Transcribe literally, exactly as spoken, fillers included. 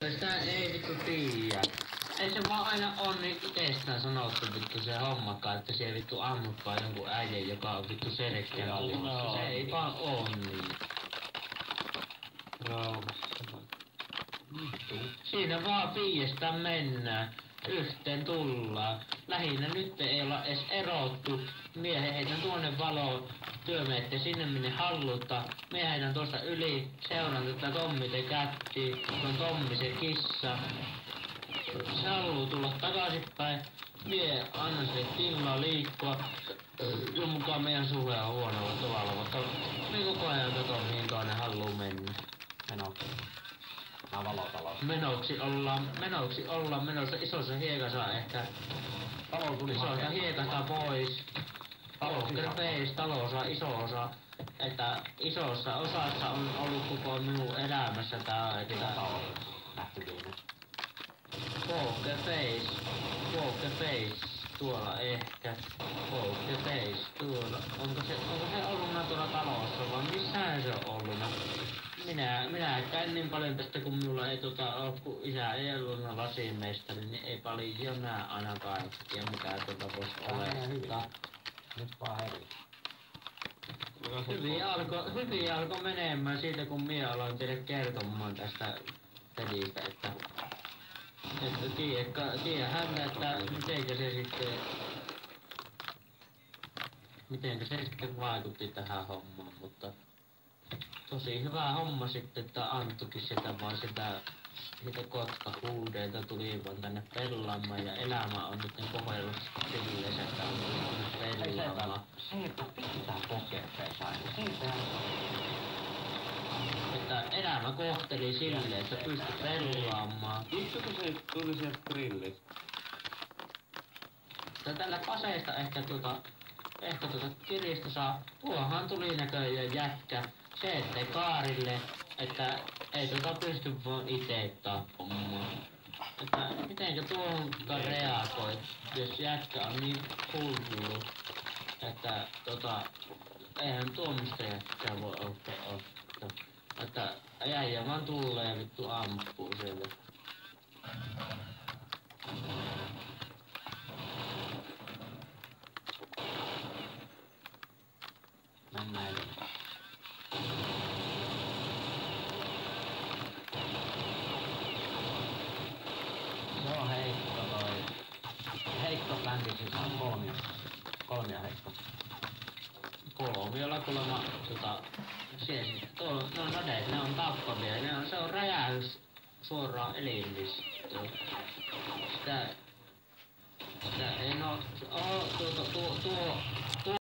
Sitä ei vittu tiiä. Ei se vaan aina on niin itsestään sanottu vittu se hommakaan, että se vittu ammut vaan jonkun äijän, joka on vittu selkeä alimassa. Se ei vaan oo niin. Siinä vaan viiestä mennään. Yhteen tullaan. Lähinnä nyt ei olla edes erottu. Mie heitän tuonne valoon. Työ menette sinne minne haluta. Mie heitän tuosta yli. Seuraan tätä Tommi te kätti. Se on Tommi se kissa. Se haluu tulla takaisinpäin. Mie annan sille tilaa liikkua. Jo mukaan meidän suhe on huonolla tavalla, mutta me koko ajan katon mihin toinen haluu mennä. Menoksi. Mä valotalossa. Menoksi ollaan, menoksi ollaan menossa isossa hiekassa ehkä. Talo tuli Isosta hiekasta pois. Poker face, talo osa, iso osa. Että isossa osassa on ollut koko minun elämässä tää, että talo lähti viime. Poker face, poker face, tuolla ehkä. Poker face, tuolla. Onko se, onko se olluna tuolla talossa vai missähän se on olluna? Minä, minä käyn niin paljon tästä, kun minulla ei tota oo, kun isä ei ollut lasimestari, niin ei paljon näe aina kaikkia, mitä tuota voisi olettaa. Nyt vaan heri. Hyvin alkoi hyvin alko menemään siitä, kun minä aloin teille kertomaan tästä pelistä, että että tiedä, tiedähän, että mitenkä se sitten mitenkä se sitten vaikutti tähän hommaan, mutta tosi hyvä homma sitten, että Anttukin sieltä vaan sitä siitä Kotka-huudeilta tuli vaan tänne pelaamaan ja elämä on nyt kohdellut silleen, että on tullut pelaamaan. Se, että pitää pokerfeissa aina. Siitä Että elämä kohteli silleen, että pystyi pelaamaan. Istuuko se tuli sieltä grillistä? Tällä paseesta ehkä tuota, ehkä tuota kirjasta saa, tuohan tuli näköjään jätkä. Se ettei Kaarille, että ei tuota pysty vaan ite tappamaan. Että mitenkä tuohonkaan reagoi, jos jätkä on niin hullu, että tota, eihän tuommoista jätkää voi ottaa ottaa. Että äijä vaan tulee ja vittu ampuu sieltä. mennään edellä. Se on heikko toi. Heikko bändi, siis on kolmia. Kolmia heikko. Kolmiolla kuulemma tota, siellä tuo, no nodeet, ne on tappavia, ne on, se on räjähdys suoraan elinlistöön. Sitä, sitä ei no, oo, tuo, tuo, tuo,